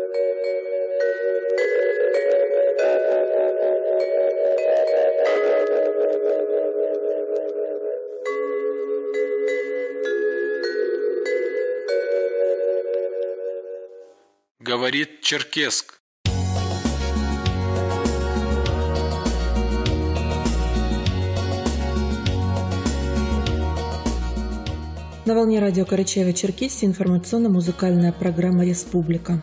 Говорит Черкесск. На волне радио Карачаево-Черкесия информационно-музыкальная программа «Республика».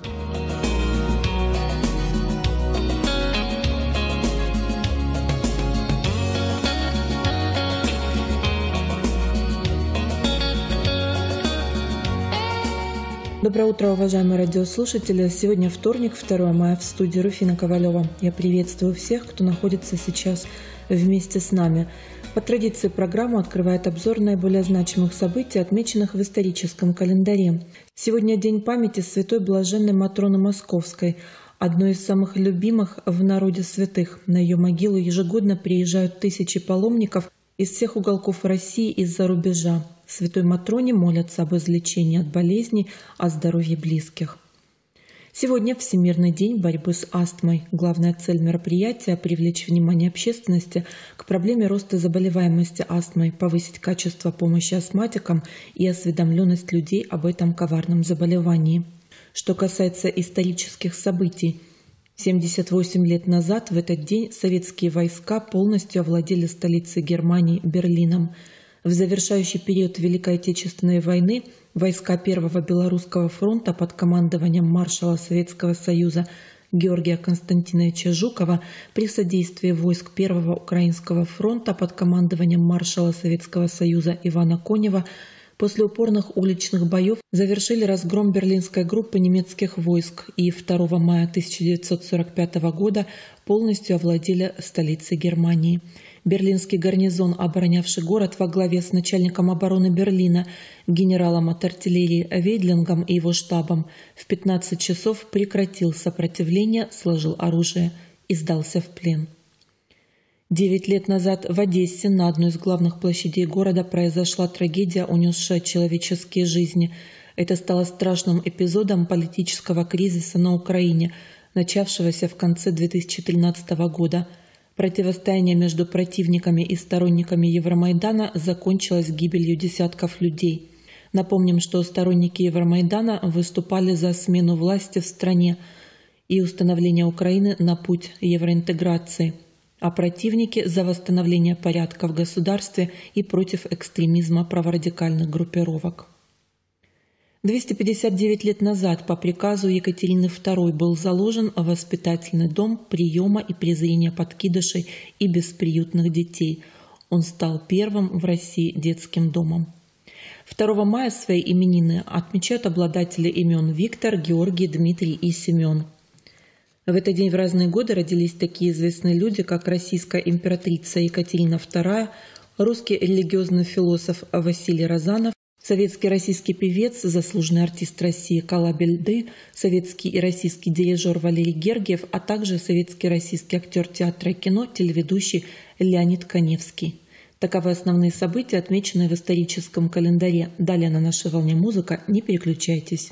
Доброе утро, уважаемые радиослушатели. Сегодня вторник, 2 мая, в студии Руфина Ковалева. Я приветствую всех, кто находится сейчас вместе с нами. По традиции программу открывает обзор наиболее значимых событий, отмеченных в историческом календаре. Сегодня день памяти святой блаженной Матроны Московской, одной из самых любимых в народе святых. На ее могилу ежегодно приезжают тысячи паломников из всех уголков России и из-за рубежа. Святой Матроне молятся об излечении от болезней, о здоровье близких. Сегодня Всемирный день борьбы с астмой. Главная цель мероприятия – привлечь внимание общественности к проблеме роста заболеваемости астмой, повысить качество помощи астматикам и осведомленность людей об этом коварном заболевании. Что касается исторических событий, 78 лет назад в этот день советские войска полностью овладели столицей Германии Берлином. В завершающий период Великой Отечественной войны войска Первого Белорусского фронта под командованием маршала Советского Союза Георгия Константиновича Жукова при содействии войск Первого Украинского фронта под командованием маршала Советского Союза Ивана Конева после упорных уличных боев завершили разгром берлинской группы немецких войск и 2 мая 1945 года полностью овладели столицей Германии. Берлинский гарнизон, оборонявший город во главе с начальником обороны Берлина, генералом от артиллерии Вейдлингом и его штабом, в 15 часов прекратил сопротивление, сложил оружие и сдался в плен. 9 лет назад в Одессе на одной из главных площадей города произошла трагедия, унесшая человеческие жизни. Это стало страшным эпизодом политического кризиса на Украине, начавшегося в конце 2013 года. Противостояние между противниками и сторонниками Евромайдана закончилось гибелью десятков людей. Напомним, что сторонники Евромайдана выступали за смену власти в стране и установление Украины на путь евроинтеграции, а противники за восстановление порядка в государстве и против экстремизма праворадикальных группировок. 259 лет назад по приказу Екатерины II был заложен воспитательный дом приема и презрения подкидышей и бесприютных детей. Он стал первым в России детским домом. 2 мая свои именины отмечают обладатели имен Виктор, Георгий, Дмитрий и Семен. В этот день в разные годы родились такие известные люди, как российская императрица Екатерина II, русский религиозный философ Василий Розанов, советский и российский певец, заслуженный артист России Кала Бельды, советский и российский дирижер Валерий Гергиев, а также советский и российский актер театра и кино, телеведущий Леонид Каневский. Таковы основные события, отмеченные в историческом календаре. Далее на нашей волне музыка. Не переключайтесь.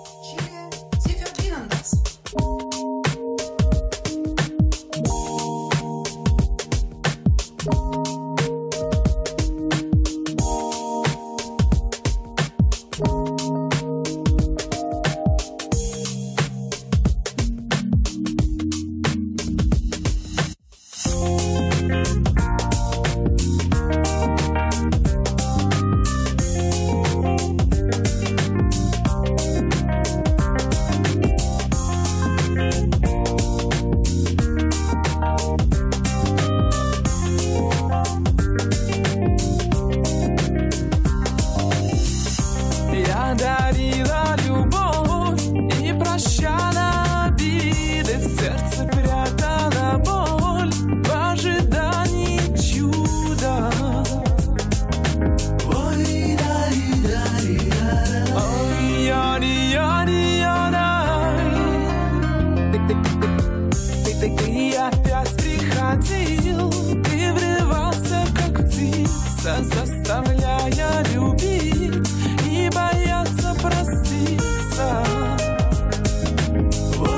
Ты опять приходил, ты врывался как птица, заставляя любить и бояться проститься.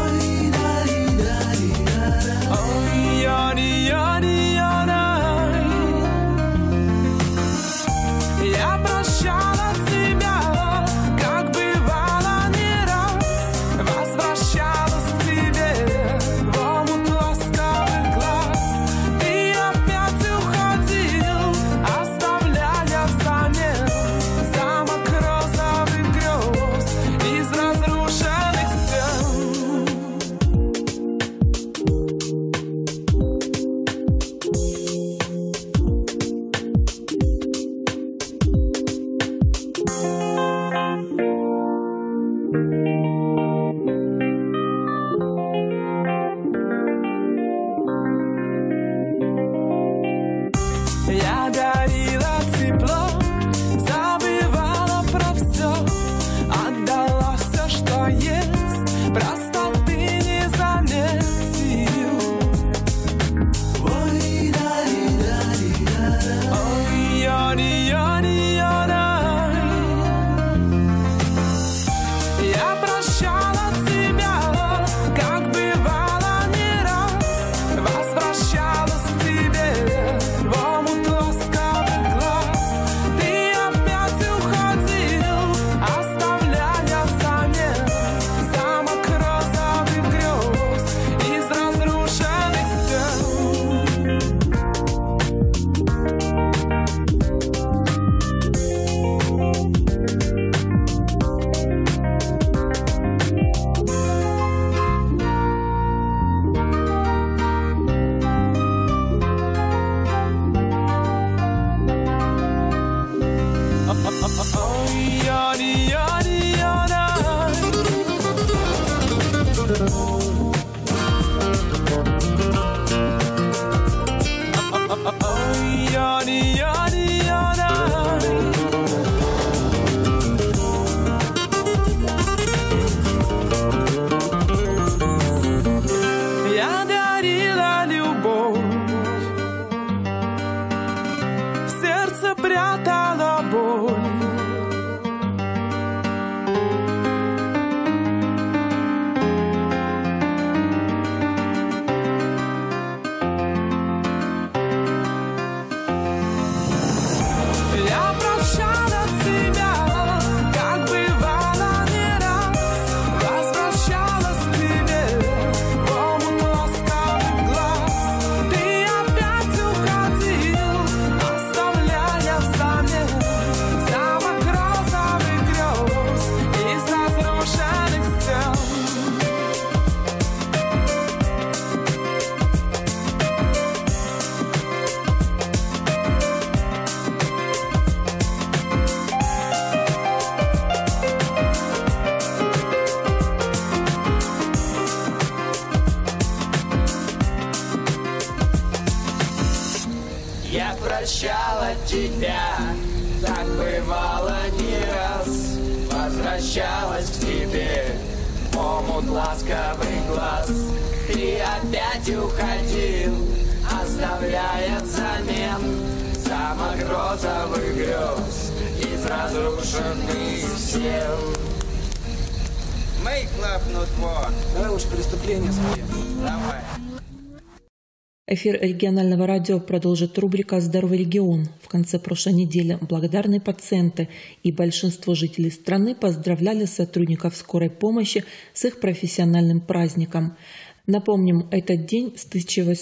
Я дарила любовь, в сердце прятала боль. Я прощала тебя, как бывало не раз, возвращалась к тебе, в омут ласковых глаз. Ты опять уходил, оставляя взамен замок розовых грез из разрушенных стен. Я прощала тебя, так бывало не раз, возвращалась к тебе, в омут ласковый глаз. Ты опять уходил, оставляя взамен замок розовых грез из разрушенных стен. Make love not war. Давай лучше преступление споем. Давай. Эфир регионального радио продолжит рубрика «Здоровый регион». В конце прошлой недели благодарные пациенты и большинство жителей страны поздравляли сотрудников скорой помощи с их профессиональным праздником. Напомним, этот день с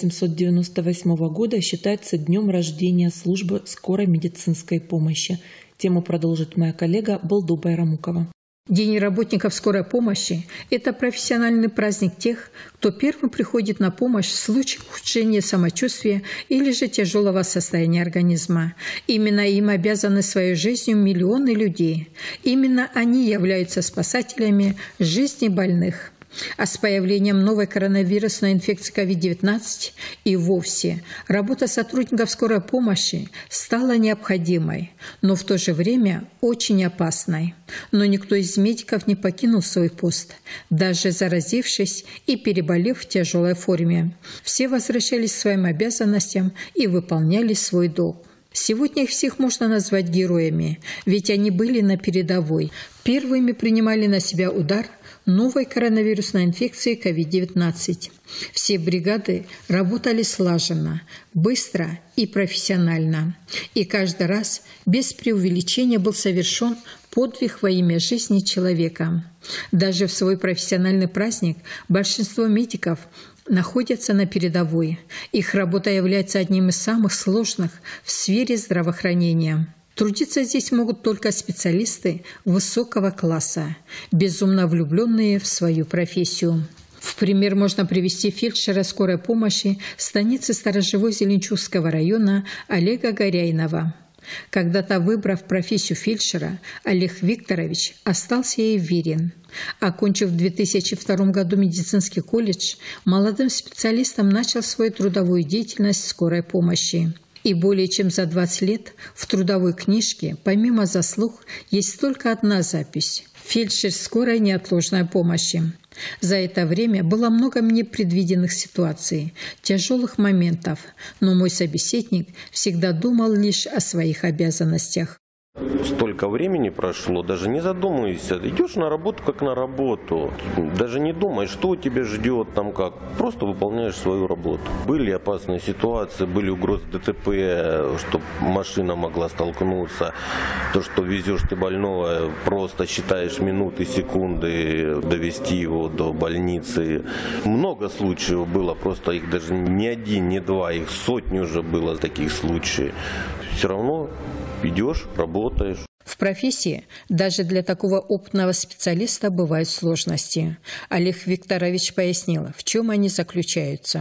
1898 года считается днем рождения службы скорой медицинской помощи. Тему продолжит моя коллега Балду Байрамукова. День работников скорой помощи – это профессиональный праздник тех, кто первым приходит на помощь в случае ухудшения самочувствия или же тяжелого состояния организма. Именно им обязаны своей жизнью миллионы людей. Именно они являются спасателями жизни больных. А с появлением новой коронавирусной инфекции COVID-19 и вовсе работа сотрудников скорой помощи стала необходимой, но в то же время очень опасной. Но никто из медиков не покинул свой пост, даже заразившись и переболев в тяжелой форме. Все возвращались к своим обязанностям и выполняли свой долг. Сегодня их всех можно назвать героями, ведь они были на передовой. Первыми принимали на себя удар новой коронавирусной инфекции COVID-19. Все бригады работали слаженно, быстро и профессионально. И каждый раз без преувеличения был совершен подвиг во имя жизни человека. Даже в свой профессиональный праздник большинство медиков находятся на передовой. Их работа является одним из самых сложных в сфере здравоохранения. Трудиться здесь могут только специалисты высокого класса, безумно влюбленные в свою профессию. В пример можно привести фельдшера скорой помощи станицы Сторожевой Зеленчукского района Олега Горяйнова. Когда-то выбрав профессию фельдшера, Олег Викторович остался ей верен. Окончив в 2002 году медицинский колледж, молодым специалистом начал свою трудовую деятельность в скорой помощи. И более чем за 20 лет в трудовой книжке, помимо заслуг, есть только одна запись – фельдшер скорой неотложной помощи. За это время было много непредвиденных ситуаций, тяжелых моментов, но мой собеседник всегда думал лишь о своих обязанностях. Столько времени прошло, даже не задумывайся. Идешь на работу как на работу. Даже не думай, что тебя ждет, там как. Просто выполняешь свою работу. Были опасные ситуации, были угрозы ДТП, что машина могла столкнуться. То, что везешь ты больного, просто считаешь минуты, секунды, довести его до больницы. Много случаев было, просто их даже не один, не два, их сотни уже было таких случаев. Все равно идешь, работаешь. В профессии даже для такого опытного специалиста бывают сложности. Олег Викторович пояснил, в чем они заключаются.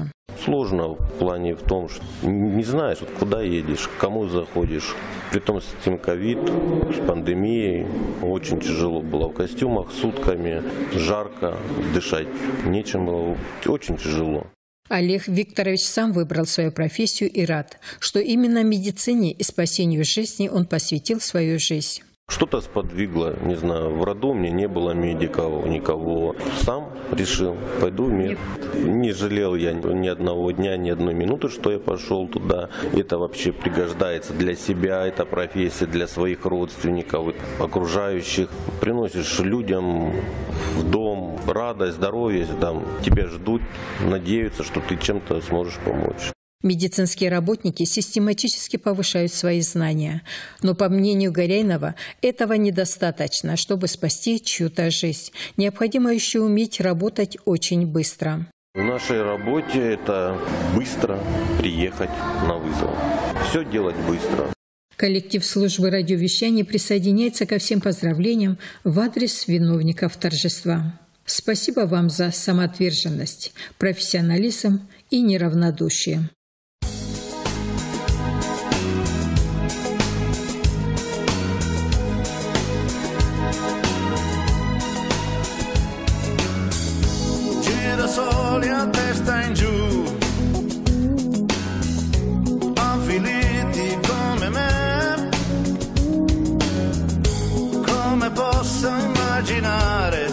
сложно в плане в том, что не знаешь, куда едешь, к кому заходишь. Притом с этим ковид, с пандемией очень тяжело было в костюмах, сутками, жарко, дышать нечем было, очень тяжело. Олег Викторович сам выбрал свою профессию и рад, что именно медицине и спасению жизни он посвятил свою жизнь. Что-то сподвигло, не знаю, в роду у меня не было медиков, никого. Сам решил, пойду в мед. Не жалел я ни одного дня, ни одной минуты, что я пошел туда. Это вообще пригождается для себя, это профессия для своих родственников, окружающих. Приносишь людям в дом радость, здоровье, там, тебя ждут, надеются, что ты чем-то сможешь помочь. Медицинские работники систематически повышают свои знания, но, по мнению Горяйнова, этого недостаточно, чтобы спасти чью-то жизнь. Необходимо еще уметь работать очень быстро. В нашей работе это быстро приехать на вызов. Все делать быстро. Коллектив службы радиовещания присоединяется ко всем поздравлениям в адрес виновников торжества. Спасибо вам за самоотверженность, профессионализм и неравнодушие. Soli a testa in giù, avviliti come me, come posso immaginare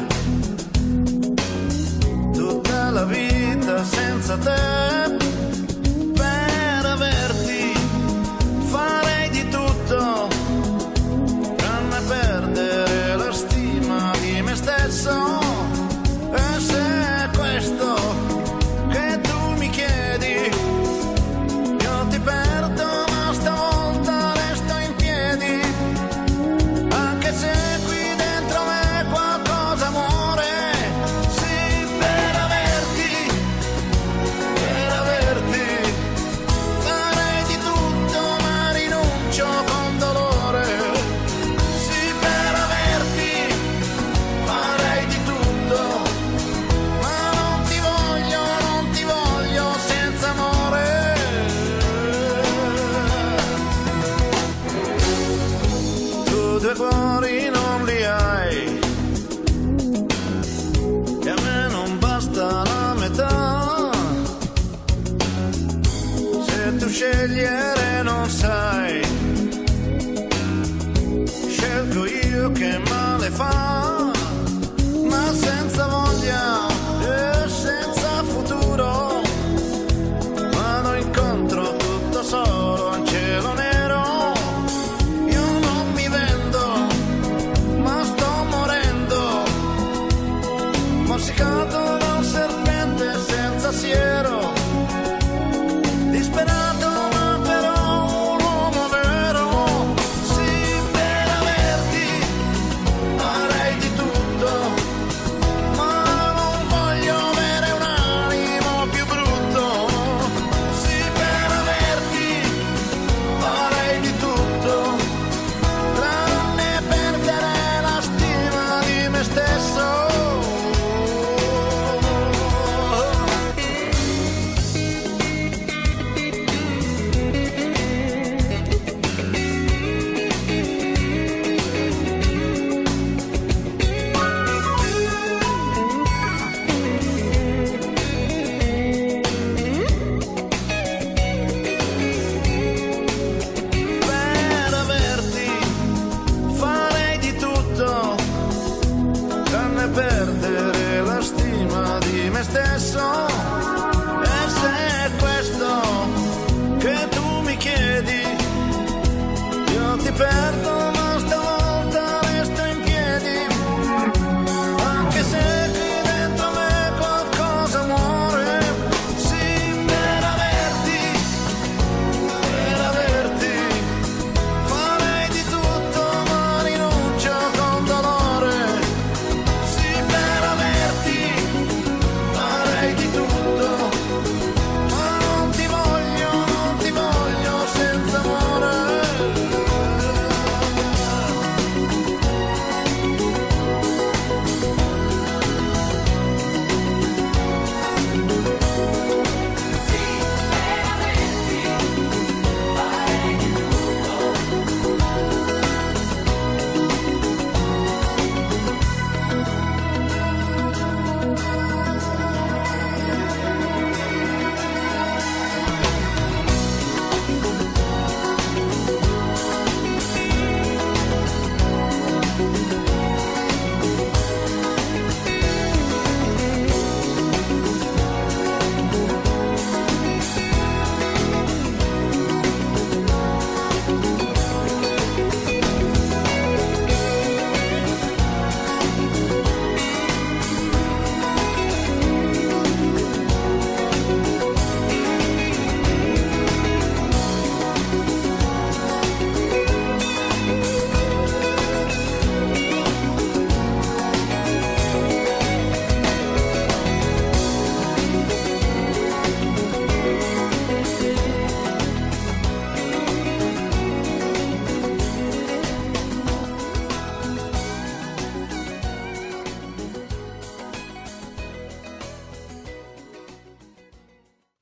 tutta la vita senza te? Per averti farei di tutto, tranne perdere la stima di me stesso. E se questo che tu mi chiedi, io ti perdo, ma stavolta resto in piedi, anche se qui dentro me qualcosa muore. Sì, per averti, per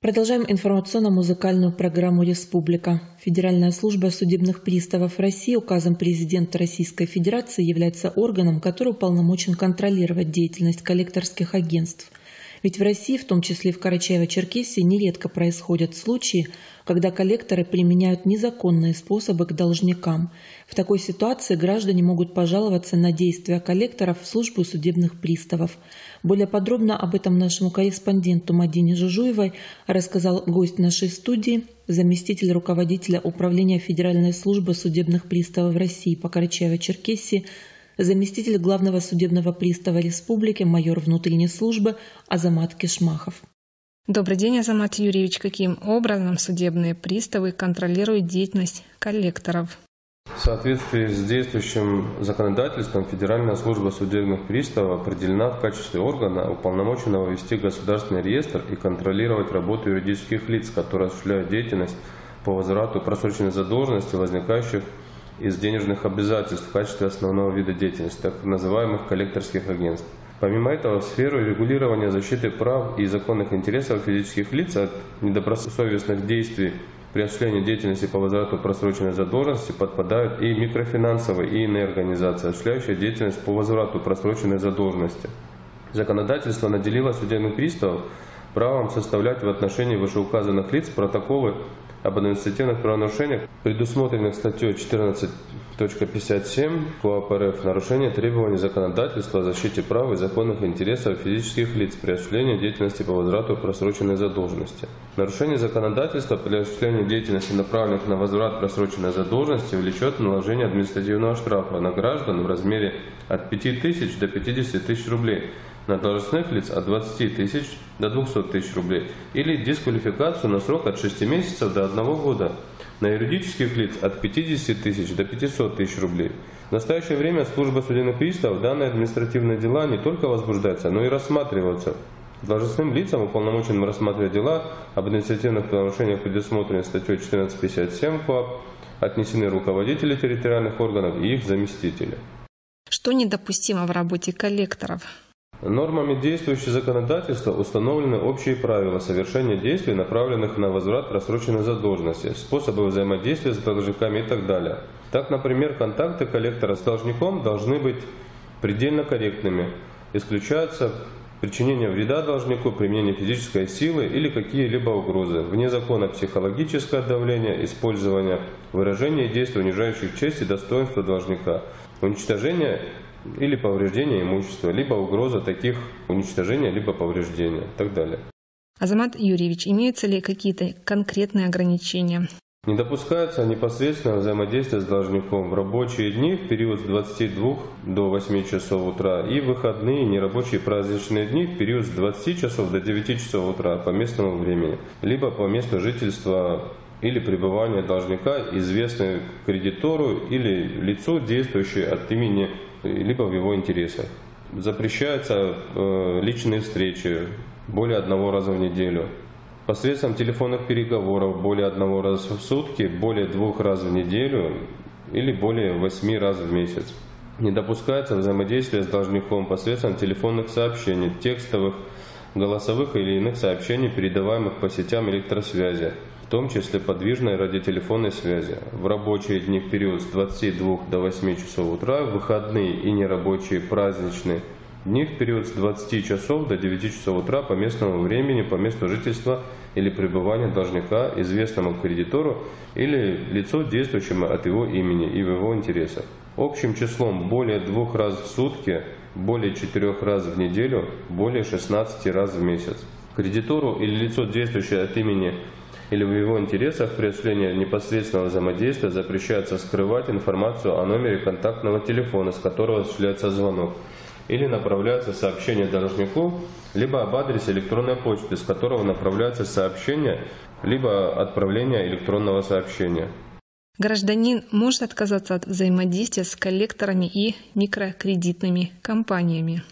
Продолжаем информационно-музыкальную программу «Республика». Федеральная служба судебных приставов России указом президента Российской Федерации является органом, который уполномочен контролировать деятельность коллекторских агентств. Ведь в России, в том числе и в Карачаево-Черкесии, нередко происходят случаи, когда коллекторы применяют незаконные способы к должникам. В такой ситуации граждане могут пожаловаться на действия коллекторов в службу судебных приставов. Более подробно об этом нашему корреспонденту Мадине Жужуевой рассказал гость нашей студии, заместитель руководителя Управления Федеральной службы судебных приставов России по Карачаево-Черкесии, заместитель главного судебного пристава республики, майор внутренней службы Азамат Кишмахов. Добрый день, Азамат Юрьевич. Каким образом судебные приставы контролируют деятельность коллекторов? В соответствии с действующим законодательством Федеральная служба судебных приставов определена в качестве органа, уполномоченного вести государственный реестр и контролировать работу юридических лиц, которые осуществляют деятельность по возврату просроченной задолженности, возникающих из денежных обязательств в качестве основного вида деятельности, так называемых коллекторских агентств. Помимо этого, в сферу регулирования защиты прав и законных интересов физических лиц от недобросовестных действий при осуществлении деятельности по возврату просроченной задолженности подпадают и микрофинансовые, и иные организации, осуществляющие деятельность по возврату просроченной задолженности. Законодательство наделило судебных приставов правом составлять в отношении вышеуказанных лиц протоколы об административных правонарушениях, предусмотренных статьей 14.57 КоАП РФ, нарушение требований законодательства о защите прав и законных интересов физических лиц при осуществлении деятельности по возврату просроченной задолженности. Нарушение законодательства при осуществлении деятельности, направленных на возврат просроченной задолженности, влечет наложение административного штрафа на граждан в размере от 5000 до 50 тысяч рублей, на должностных лиц от 20 тысяч до 200 тысяч рублей или дисквалификацию на срок от 6 месяцев до 1 года, на юридических лиц от 50 тысяч до 500 тысяч рублей. В настоящее время служба судебных приставов данные административные дела не только возбуждаются, но и рассматриваются. Должностным лицам, уполномоченным рассматривать дела об административных нарушениях, предусмотренных статьей 14.57 КоАП, отнесены руководители территориальных органов и их заместители. Что недопустимо в работе коллекторов? Нормами действующего законодательства установлены общие правила совершения действий, направленных на возврат просроченной задолженности, способы взаимодействия с должниками и так далее. Так, например, контакты коллектора с должником должны быть предельно корректными. Исключается причинение вреда должнику, применение физической силы или какие-либо угрозы, вне закона психологическое давление, использование выражений и действий, унижающих честь и достоинство должника, уничтожение или повреждение имущества, либо угроза таких уничтожения, либо повреждения и так далее. Азамат Юрьевич, имеются ли какие-то конкретные ограничения? Не допускается непосредственное взаимодействие с должником в рабочие дни в период с 22 до 8 часов утра и в выходные нерабочие праздничные дни в период с 20 часов до 9 часов утра по местному времени, либо по месту жительства или пребывания должника, известный кредитору или лицу, действующее от имени либо в его интересах. Запрещаются личные встречи более 1 раза в неделю. Посредством телефонных переговоров более 1 раза в сутки, более 2 раз в неделю или более 8 раз в месяц. Не допускается взаимодействие с должником посредством телефонных сообщений, текстовых, голосовых или иных сообщений, передаваемых по сетям электросвязи, в том числе подвижной радиотелефонной связи, в рабочие дни в период с 22 до 8 часов утра, в выходные и нерабочие праздничные дни в период с 20 часов до 9 часов утра по местному времени, по месту жительства или пребывания должника, известному кредитору или лицу, действующему от его имени и в его интересах. Общим числом более 2 раз в сутки, более 4 раз в неделю, более 16 раз в месяц. Кредитору или лицу, действующее от имени или в его интересах при осуществлении непосредственного взаимодействия запрещается скрывать информацию о номере контактного телефона, с которого осуществляется звонок, или направляется сообщение должнику, либо об адресе электронной почты, с которого направляется сообщение, либо отправление электронного сообщения. Гражданин может отказаться от взаимодействия с коллекторами и микрокредитными компаниями.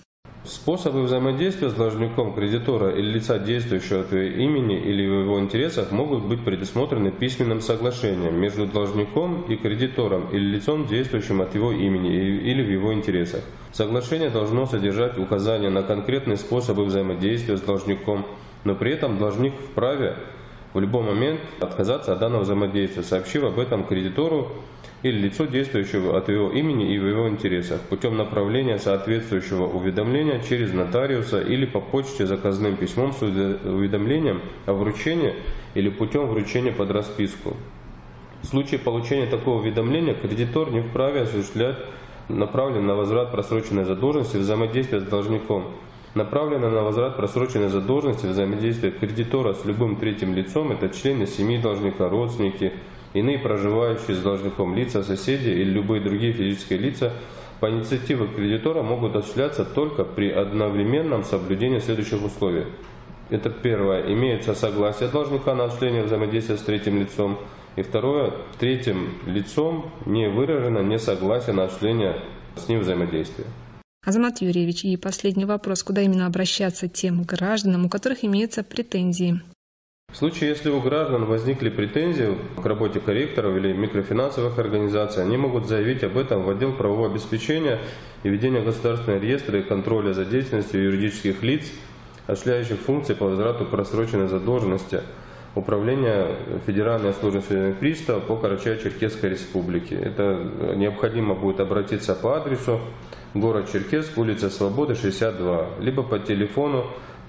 Способы взаимодействия с должником кредитора или лица, действующего от его имени или в его интересах, могут быть предусмотрены письменным соглашением между должником и кредитором или лицом, действующим от его имени или в его интересах. Соглашение должно содержать указания на конкретные способы взаимодействия с должником, но при этом должник вправе в любой момент отказаться от данного взаимодействия, сообщив об этом кредитору или лицу, действующего от его имени и в его интересах, путем направления соответствующего уведомления через нотариуса или по почте заказным письмом с уведомлением о вручении или путем вручения под расписку. В случае получения такого уведомления кредитор не вправе осуществлять направленное на возврат просроченной задолженности взаимодействие с должником. Направлено на возврат просроченной задолженности взаимодействие кредитора с любым третьим лицом, это члены семьи должника, родственники, иные проживающие с должником лица, соседи или любые другие физические лица по инициативе кредитора могут осуществляться только при одновременном соблюдении следующих условий. Это первое, имеется согласие должника на осуществление взаимодействия с третьим лицом. И второе, третьим лицом не выражено несогласие на осуществление с ним взаимодействия. Азамат Юрьевич, и последний вопрос. Куда именно обращаться тем гражданам, у которых имеются претензии? В случае, если у граждан возникли претензии к работе корректоров или микрофинансовых организаций, они могут заявить об этом в отдел правового обеспечения и ведения государственного реестра и контроля за деятельностью юридических лиц, осуществляющих функции по возврату просроченной задолженности Управления Федеральной службы судебных приставов по Карачаево-Черкесской республике. Это необходимо будет обратиться по адресу город Черкесск, улица Свободы, 62, либо по телефону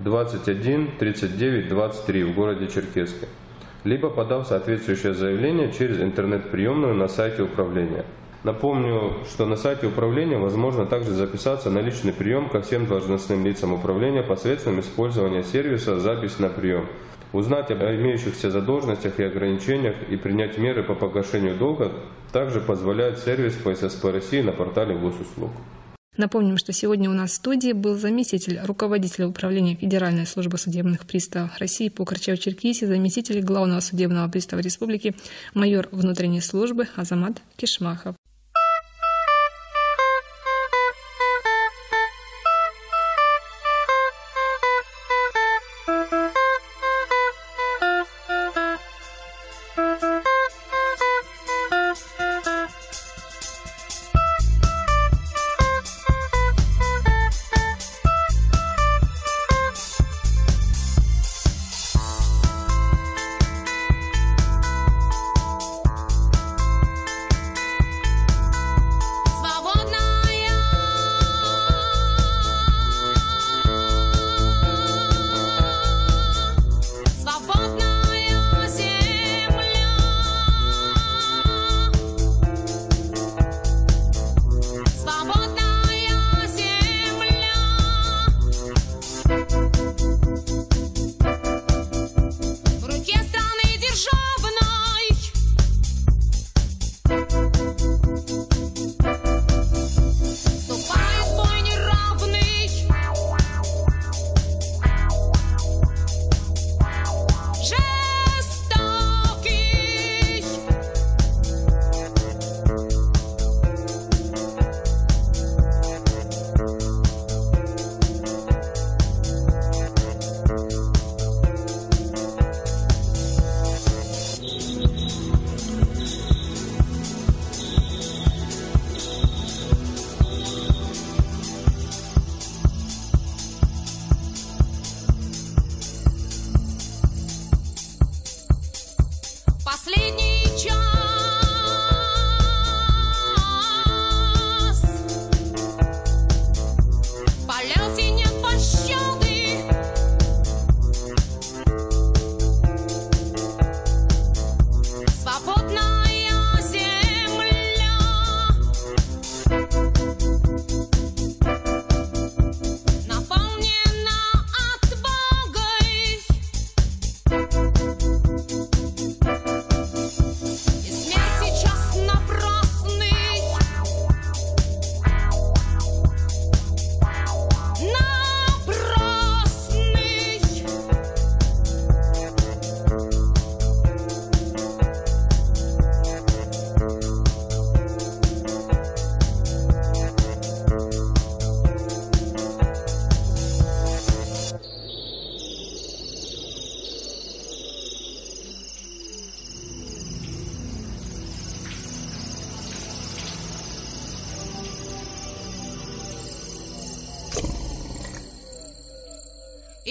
21 39 23 в городе Черкесске, либо подав соответствующее заявление через интернет-приемную на сайте управления. Напомню, что на сайте управления возможно также записаться на личный прием ко всем должностным лицам управления посредством использования сервиса «Запись на прием». Узнать об имеющихся задолженностях и ограничениях и принять меры по погашению долга также позволяет сервис ФССП России на портале госуслуг. Напомним, что сегодня у нас в студии был заместитель руководителя управления Федеральной службы судебных приставов России по Карачаево-Черкесии, заместитель главного судебного пристава республики, майор внутренней службы Азамат Кишмахов.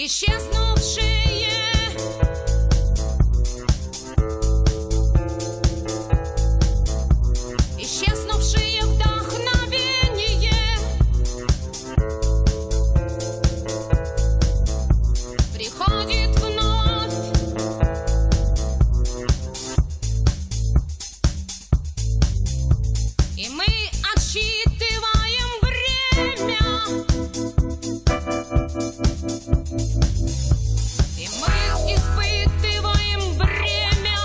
исчезнувшие. Исчезнувшие вдохновение приходит вновь. И мы отсчитываем время. И мы испытываем бремя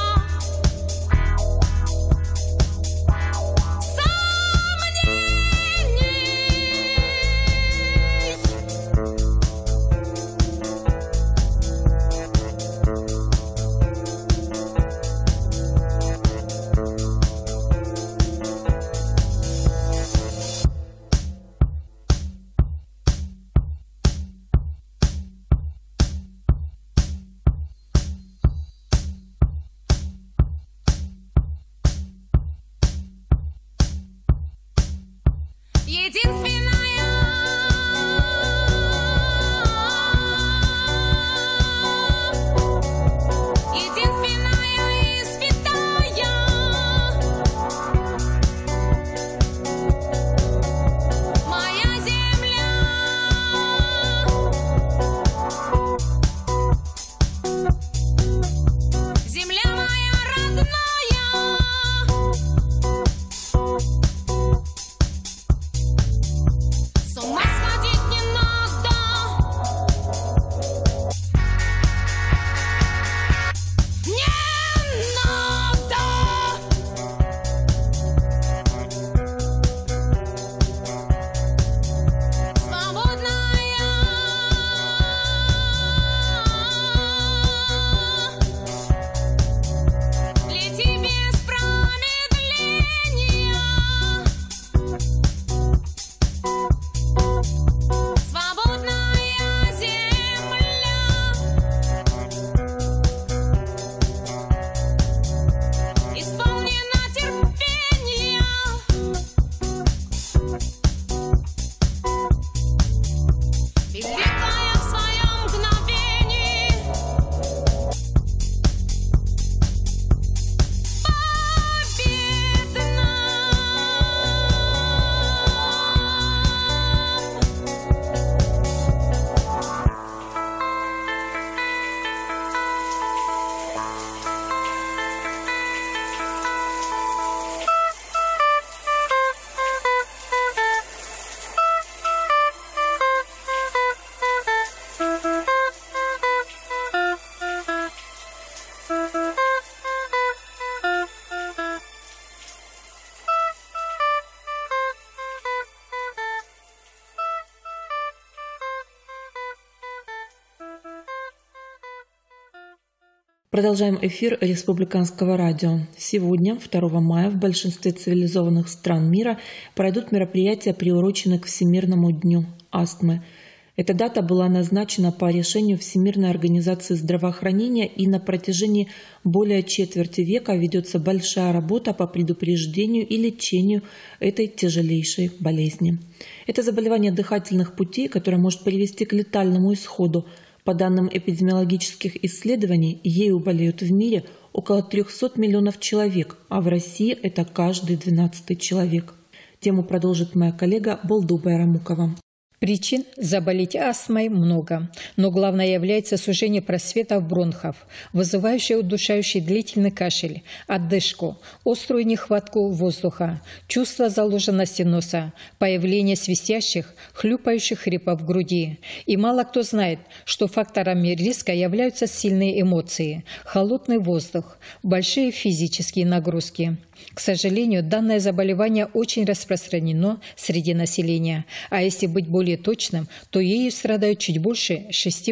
Продолжаем эфир Республиканского радио. Сегодня, 2 мая, в большинстве цивилизованных стран мира пройдут мероприятия, приуроченные к Всемирному дню астмы. Эта дата была назначена по решению Всемирной организации здравоохранения, и на протяжении более четверти века ведется большая работа по предупреждению и лечению этой тяжелейшей болезни. Это заболевание дыхательных путей, которое может привести к летальному исходу. По данным эпидемиологических исследований, ею болеют в мире около 300 миллионов человек, а в России это каждый 12-й человек. Тему продолжит моя коллега Болдубая Рамукова. Причин заболеть астмой много, но главное является сужение просветов бронхов, вызывающее удушающий длительный кашель, одышку, острую нехватку воздуха, чувство заложенности носа, появление свистящих, хлюпающих хрипов в груди. И мало кто знает, что факторами риска являются сильные эмоции, холодный воздух, большие физические нагрузки. К сожалению, данное заболевание очень распространено среди населения, а если быть более точным, то ею страдают чуть больше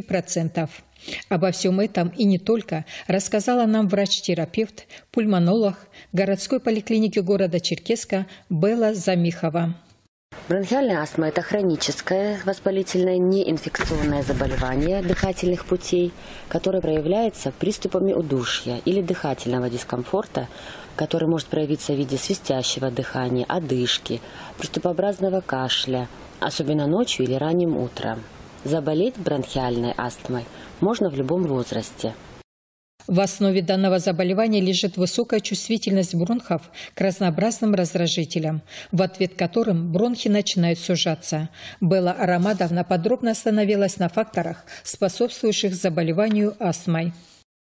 6%. Обо всем этом и не только рассказала нам врач-терапевт, пульмонолог городской поликлиники города Черкесска Белла Замихова. Бронхиальная астма – это хроническое воспалительное неинфекционное заболевание дыхательных путей, которое проявляется приступами удушья или дыхательного дискомфорта, который может проявиться в виде свистящего дыхания, одышки, приступообразного кашля, особенно ночью или ранним утром. Заболеть бронхиальной астмой можно в любом возрасте. В основе данного заболевания лежит высокая чувствительность бронхов к разнообразным раздражителям, в ответ которым бронхи начинают сужаться. Белла Арамадовна подробно остановилась на факторах, способствующих заболеванию астмой.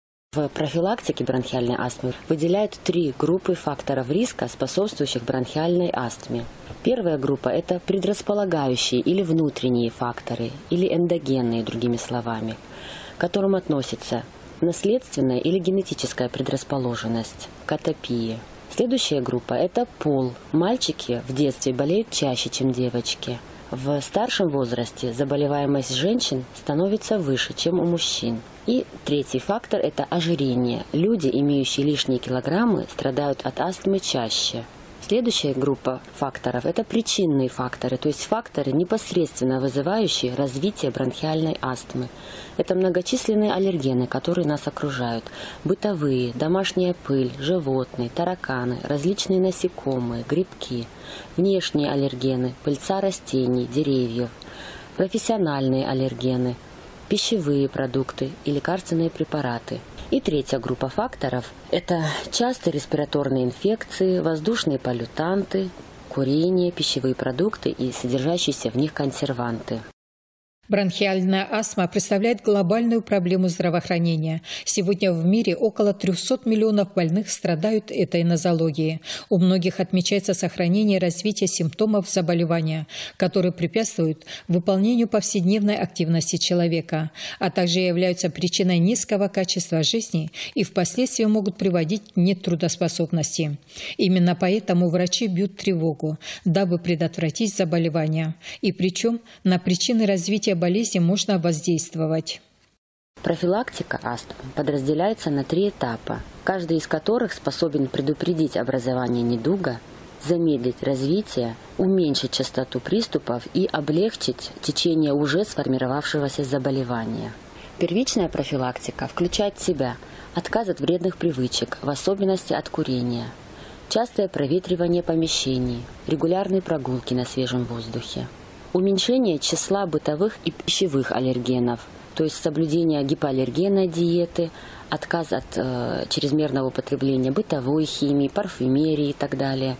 В профилактике бронхиальной астмы выделяют 3 группы факторов риска, способствующих бронхиальной астме. Первая группа – это предрасполагающие или внутренние факторы, или эндогенные, другими словами, к которым относятся наследственная или генетическая предрасположенность к атопии. Следующая группа – это пол. Мальчики в детстве болеют чаще, чем девочки. В старшем возрасте заболеваемость женщин становится выше, чем у мужчин. И третий фактор – это ожирение. Люди, имеющие лишние килограммы, страдают от астмы чаще. Следующая группа факторов – это причинные факторы, то есть факторы, непосредственно вызывающие развитие бронхиальной астмы. Это многочисленные аллергены, которые нас окружают. Бытовые, домашняя пыль, животные, тараканы, различные насекомые, грибки. Внешние аллергены, пыльца растений, деревьев. Профессиональные аллергены, пищевые продукты и лекарственные препараты. И третья группа факторов – это частые респираторные инфекции, воздушные поллютанты, курение, пищевые продукты и содержащиеся в них консерванты. Бронхиальная астма представляет глобальную проблему здравоохранения. Сегодня в мире около 300 миллионов больных страдают этой нозологией. У многих отмечается сохранение и развитие симптомов заболевания, которые препятствуют выполнению повседневной активности человека, а также являются причиной низкого качества жизни и впоследствии могут приводить к нетрудоспособности. Именно поэтому врачи бьют тревогу, дабы предотвратить заболевания. И причем на причины развития болезни можно воздействовать. Профилактика астмы подразделяется на 3 этапа, каждый из которых способен предупредить образование недуга, замедлить развитие, уменьшить частоту приступов и облегчить течение уже сформировавшегося заболевания. Первичная профилактика включает в себя отказ от вредных привычек, в особенности от курения, частое проветривание помещений, регулярные прогулки на свежем воздухе, уменьшение числа бытовых и пищевых аллергенов, то есть соблюдение гипоаллергенной диеты, отказ от чрезмерного употребления бытовой химии, парфюмерии и так далее.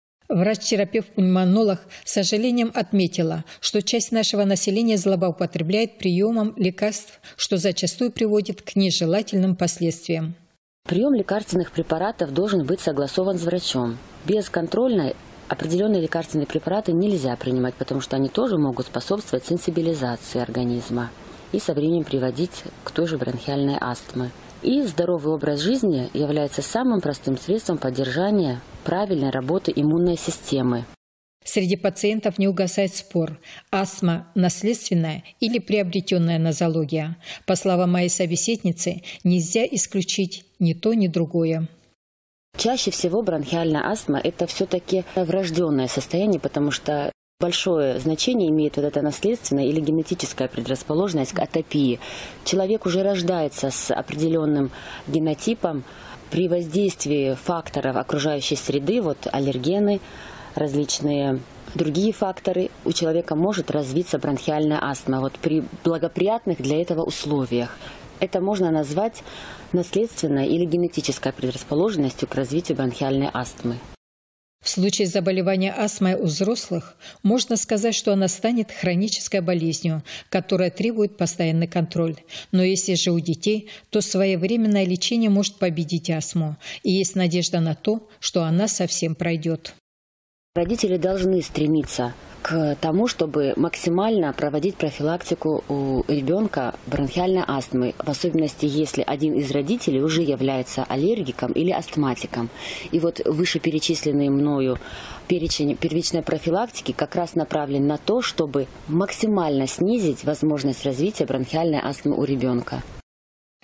Врач-терапевт-пульмонолог с сожалением отметила, что часть нашего населения злоупотребляет приемом лекарств, что зачастую приводит к нежелательным последствиям. Прием лекарственных препаратов должен быть согласован с врачом. Бесконтрольно определенные лекарственные препараты нельзя принимать, потому что они тоже могут способствовать сенсибилизации организма и со временем приводить к той же бронхиальной астме. И здоровый образ жизни является самым простым средством поддержания правильной работы иммунной системы. Среди пациентов не угасает спор – астма наследственная или приобретенная нозология. По словам моей собеседницы, нельзя исключить ни то, ни другое. Чаще всего бронхиальная астма – это все-таки врожденное состояние, потому что большое значение имеет вот эта наследственная или генетическая предрасположенность к атопии. Человек уже рождается с определенным генотипом. При воздействии факторов окружающей среды, вот аллергены, различные другие факторы, у человека может развиться бронхиальная астма вот при благоприятных для этого условиях. Это можно назвать наследственной или генетической предрасположенностью к развитию бронхиальной астмы. В случае заболевания астмой у взрослых можно сказать, что она станет хронической болезнью, которая требует постоянный контроль. Но если же у детей, то своевременное лечение может победить астму, и есть надежда на то, что она совсем пройдет. Родители должны стремиться к тому, чтобы максимально проводить профилактику у ребенка бронхиальной астмы, в особенности, если один из родителей уже является аллергиком или астматиком. И вот вышеперечисленный мною перечень первичной профилактики как раз направлен на то, чтобы максимально снизить возможность развития бронхиальной астмы у ребенка.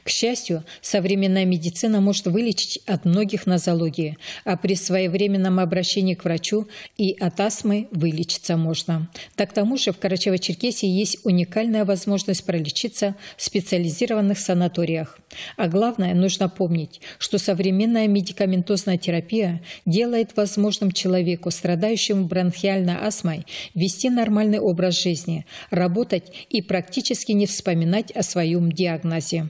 К счастью, современная медицина может вылечить от многих нозологий, а при своевременном обращении к врачу и от астмы вылечиться можно. Так к тому же в Карачаево-Черкесии есть уникальная возможность пролечиться в специализированных санаториях. А главное, нужно помнить, что современная медикаментозная терапия делает возможным человеку, страдающему бронхиальной астмой, вести нормальный образ жизни, работать и практически не вспоминать о своем диагнозе.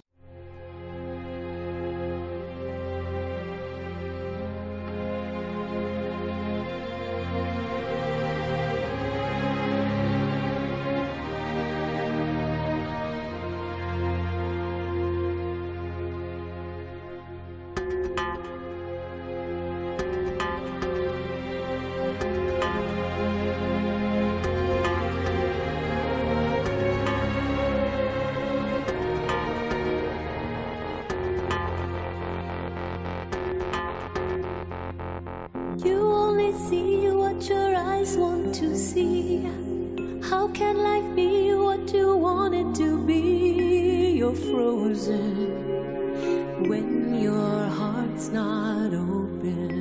You only see what your eyes want to see. How can life be what you want it to be? You're frozen when your heart's not open.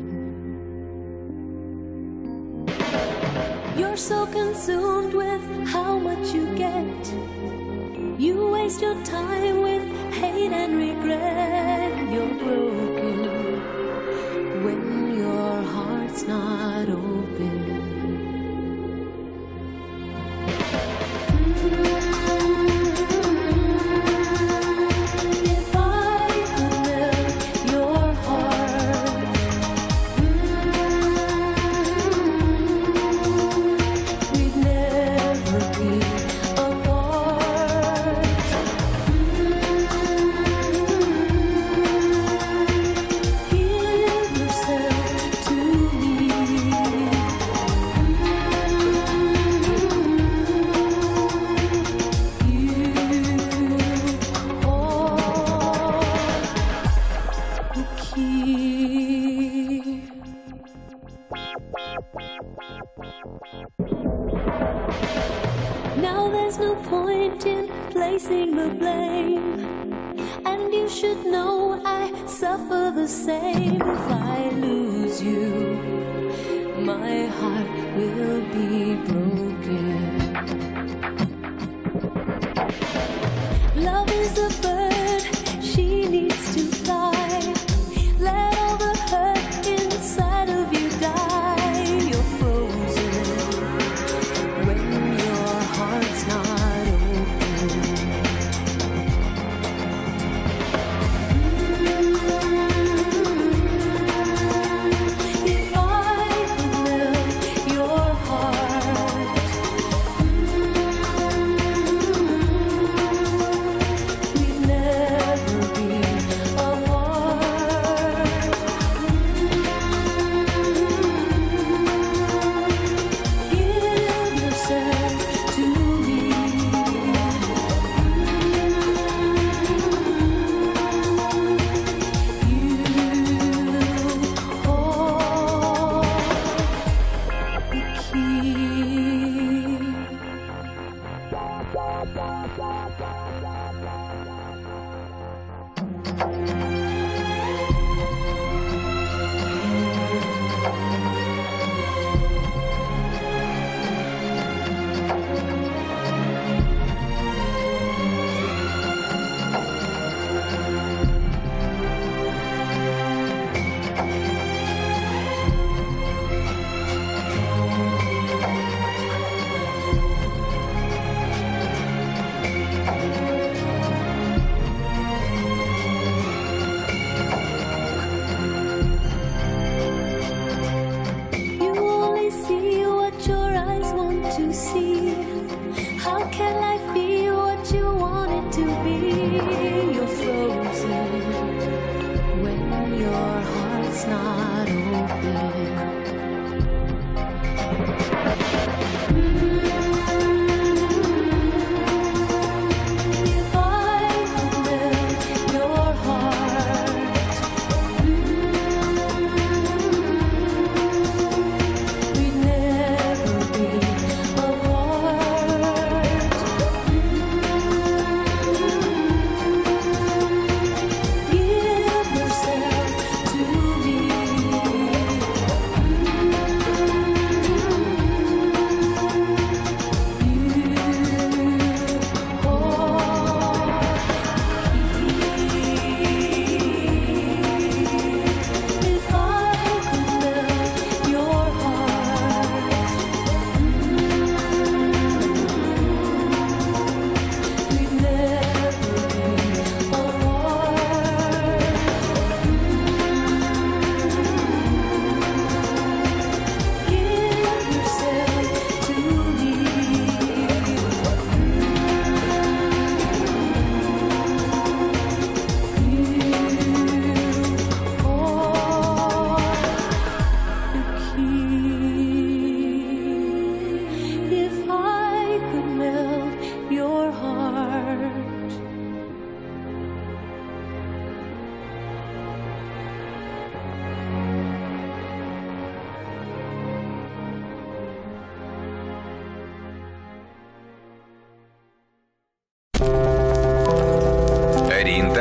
You're so consumed with how much you get. You waste your time with hate and regret. You're broken when your heart's not open. If I could melt your heart, we'd never be apart. Give yourself to me. You are the key. Now there's no point in placing the blame, and you should know I suffer the same. If I lose you, my heart will be broken. Love is a bird, she needs to fly. Let all the hurt inside of you die. You're frozen when your heart's not open. If I could melt your heart, we'd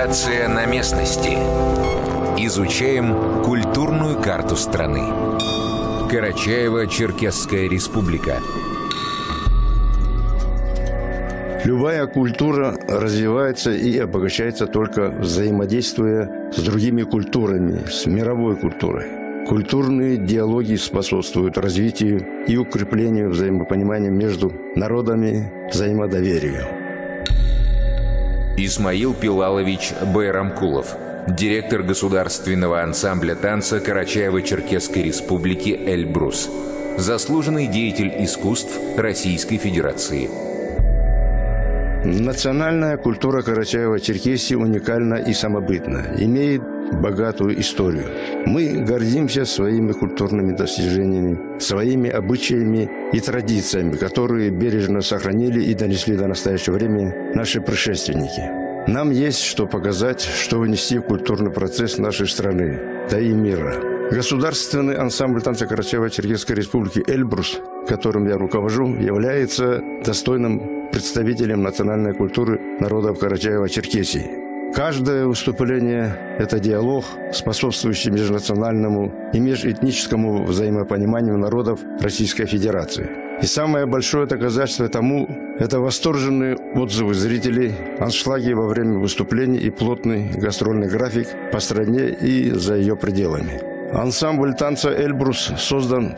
Ориентация на местности. Изучаем культурную карту страны. Карачаево-Черкесская республика. Любая культура развивается и обогащается только взаимодействуя с другими культурами, с мировой культурой. Культурные диалоги способствуют развитию и укреплению взаимопонимания между народами, взаимодоверию. Исмаил Пилалович Байрамкулов, директор государственного ансамбля танца Карачаево-Черкесской республики «Эльбрус», заслуженный деятель искусств Российской Федерации. Национальная культура Карачаево-Черкесии уникальна и самобытна, имеет богатую историю. Мы гордимся своими культурными достижениями, своими обычаями и традициями, которые бережно сохранили и донесли до настоящего времени наши предшественники. Нам есть что показать, что внести в культурный процесс нашей страны, да и мира. Государственный ансамбль танца Карачаево-Черкесской республики «Эльбрус», которым я руковожу, является достойным представителем национальной культуры народов Карачаево-Черкесии. Каждое выступление – это диалог, способствующий межнациональному и межэтническому взаимопониманию народов Российской Федерации. И самое большое доказательство тому – это восторженные отзывы зрителей, аншлаги во время выступлений и плотный гастрольный график по стране и за ее пределами. Ансамбль танца «Эльбрус» создан в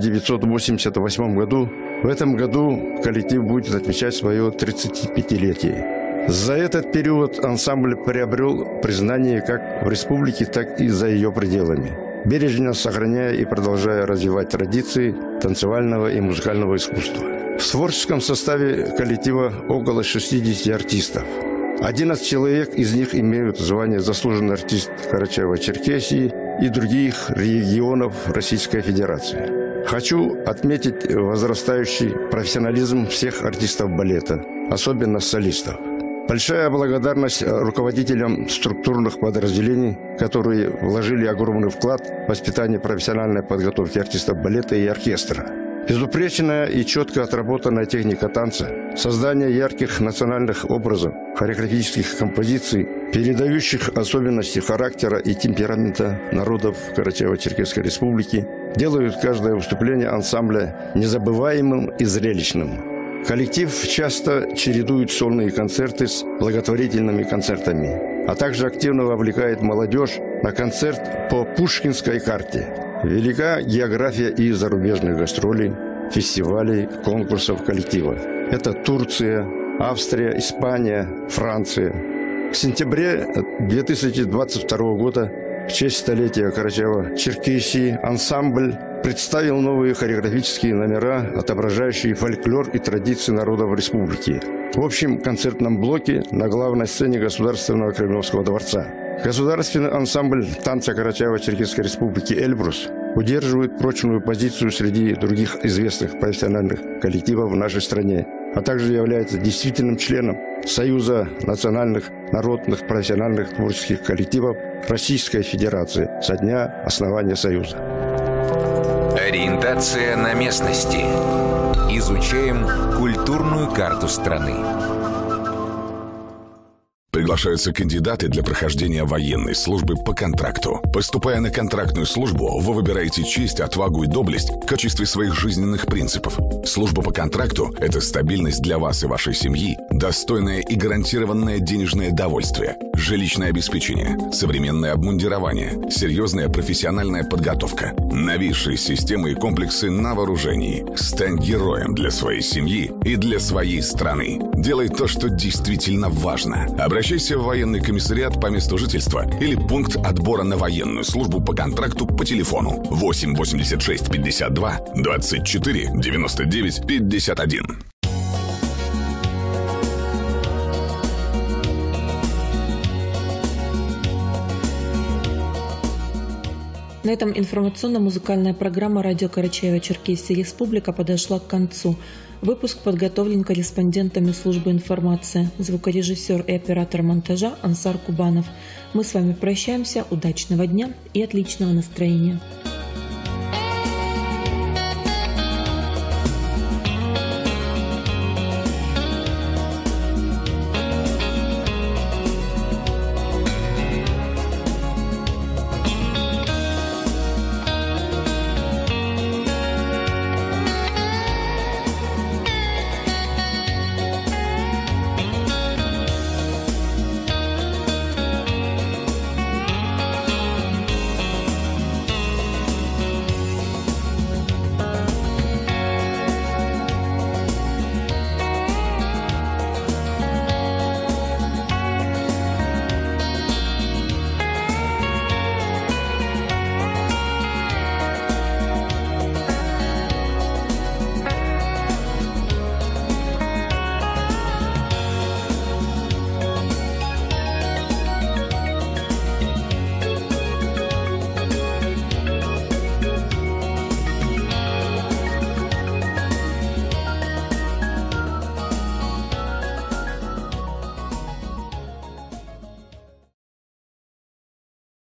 1988 году. В этом году коллектив будет отмечать свое 35-летие. За этот период ансамбль приобрел признание как в республике, так и за ее пределами, бережно сохраняя и продолжая развивать традиции танцевального и музыкального искусства. В творческом составе коллектива около 60 артистов. 11 человек из них имеют звание «Заслуженный артист Карачаево-Черкесии» и других регионов Российской Федерации. Хочу отметить возрастающий профессионализм всех артистов балета, особенно солистов. Большая благодарность руководителям структурных подразделений, которые вложили огромный вклад в воспитание профессиональной подготовки артистов балета и оркестра. Безупречная и четко отработанная техника танца, создание ярких национальных образов, хореографических композиций, передающих особенности характера и темперамента народов Карачаево-Черкесской республики, делают каждое выступление ансамбля незабываемым и зрелищным. Коллектив часто чередует сольные концерты с благотворительными концертами, а также активно вовлекает молодежь на концерт по Пушкинской карте. Велика география и зарубежных гастролей, фестивалей, конкурсов коллектива. Это Турция, Австрия, Испания, Франция. В сентябре 2022 года, в честь столетия Карачаево-Черкесии, ансамбль представил новые хореографические номера, отображающие фольклор и традиции народов республики, в общем концертном блоке на главной сцене Государственного Кремлевского дворца. Государственный ансамбль танца Карачаево-Черкесской республики «Эльбрус» удерживает прочную позицию среди других известных профессиональных коллективов в нашей стране, а также является действительным членом Союза национальных народных профессиональных творческих коллективов Российской Федерации со дня основания Союза. Ориентация на местности. Изучаем культурную карту страны. Приглашаются кандидаты для прохождения военной службы по контракту. Поступая на контрактную службу, вы выбираете честь, отвагу и доблесть в качестве своих жизненных принципов. Служба по контракту – это стабильность для вас и вашей семьи, достойное и гарантированное денежное довольствие, жилищное обеспечение, современное обмундирование, серьезная профессиональная подготовка, новейшие системы и комплексы на вооружении. Стань героем для своей семьи и для своей страны. Делай то, что действительно важно. Обращайся в военный комиссариат по месту жительства или пункт отбора на военную службу по контракту по телефону 8 86 52 24 99 51. На этом информационно-музыкальная программа «Радио Карачаево-Черкесия Республика» подошла к концу. Выпуск подготовлен корреспондентами службы информации, звукорежиссер и оператор монтажа Ансар Кубанов. Мы с вами прощаемся, удачного дня и отличного настроения.